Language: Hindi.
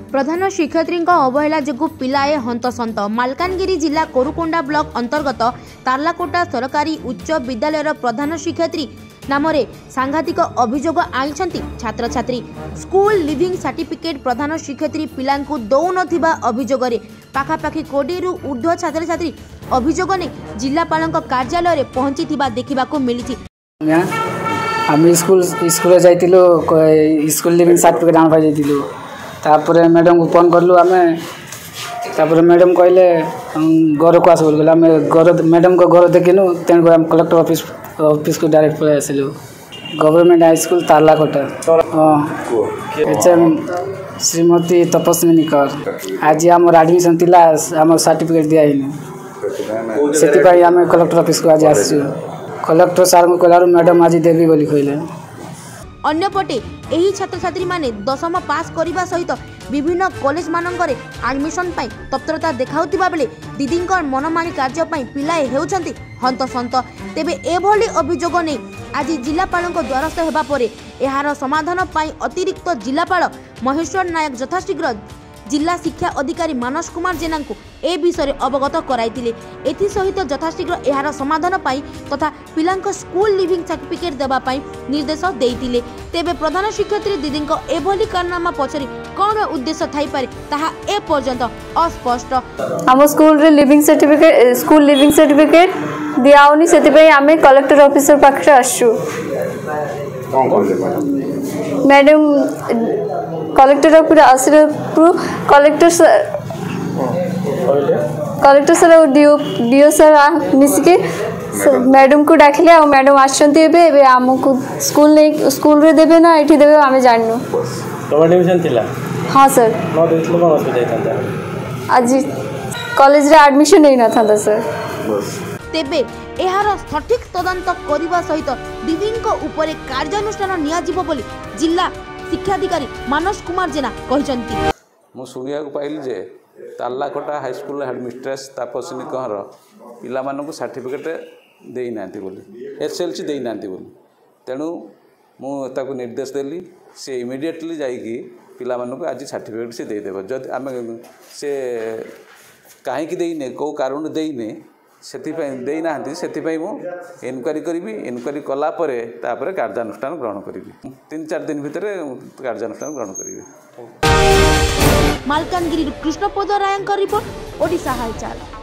प्रधान शिक्षयित्री अवहेला जो पिलाए हंतसंत। मालकानगिरी जिला कोरुकोंडा ब्लॉक अंतर्गत तार्लाकोटा सरकारी उच्च विद्यालय प्रधान शिक्षयित्री नाम सांघातिक अभियोग आनी छात्र छात्री। स्कूल लिविंग सर्टिफिकेट प्रधान शिक्षयित्री पिला दौन अभियोग पाखापाखि 20 रु ऊर्ध्व छात्र छात्री अभियोग ने जिलापाल कार्यालय पहुंची देखा मिली। आम स्कूल जाइलु स्कूल लिविंग सर्टिफिकेट आना जाइलु तापर मैडम को फोन करलु आम तापर मैडम कहले घर को आस बोल आम घर मैडम को घर देखिनु तेणुक आम कलेक्टर ऑफिस को डायरेक्ट पलि आसिलु। Government high school Tarlakota. Shrimati Tapaswini कर आज आम एडमिशन थिला आम सर्टिफिकेट दिखाई से आम कलेक्टर ऑफिस को आज आसु। कलेक्टर सार को कहला मैडम आज देवी बोली कहले। अन्यपटे एही छात्र छात्री माने 10th पास करने सहित विभिन्न कॉलेज मानकर एडमिशन पाई तत्परता देखाउतिबा बेले दीदी मनमानी कार्य पाई पिलाए हेउछंती हंतसंत। तेबे एभली अभियोग ने आज जिलापाल द्वारस्थ हेबा परे एहार समाधान पाई अतिरिक्त जिलापाल महेश्वर नायक यथाशीघ्र जिला शिक्षा अधिकारी मानस कुमार जेना को ए विषय अवगत कराइतिले। एथि सहित यथाशीघ्र एहार समाधान पाई तथा पिलांक स्कूल लिविंग सर्टिफिकेट देबा पाई निर्देश देइतिले। तेबे प्रधान शिक्षयित्री दीदी एभली कारनामा पछरी कौन उद्देश्य थाई पारे ताहा ए पर्यंत अस्पष्ट। हम स्कूल रे लिविंग सर्टिफिकेट दियाउनी सेति आमे कलेक्टर ऑफिसर पाखरे आसु। मैडम कलेक्टर कलेक्टर सर और डीओ सर मिसिके मैडम को डाकिले आ मैडम आछंती एबे हमको स्कूल रे देबे ना एठी देबे आमे जाननु। तोर एडमिशन थिला? हां सर। न देतलो कोन असुविधा थांता? आज कॉलेज रे एडमिशन नै न थांता सर। तेबे एहार सठिक तदंत करने सहित दीदी उपरे कार्यानुष्ठान नियाजिबो बोली जिला शिक्षाधिकारी मानस कुमार जेना कहचंती। मु सुनिया को पाइली जे Tarlakota high school headmistress Tapaswini कहर पिला मानकु सर्टिफिकेट देई नांती बोली एसएलसी देई नांती बोली तेणु मु ताको निर्देश देली से इमिडिएटली जाइकी पिला मानकु आज सर्टिफिकेट से दे देबो। जदि आमे से काहे की देइने को कारण देइने सेतिपई देई नांती सेतिपई मु इनक्वारी करिवि। इनक्वारी कला परे तापरे कार्यानुष्ठान ग्रहण करिवि। 3-4 दिन भितरे कार्यानुष्ठान ग्रहण करिवि। मालकानगिरी कृष्णपद रायंकर रिपोर्ट ओडिशा हालचाल।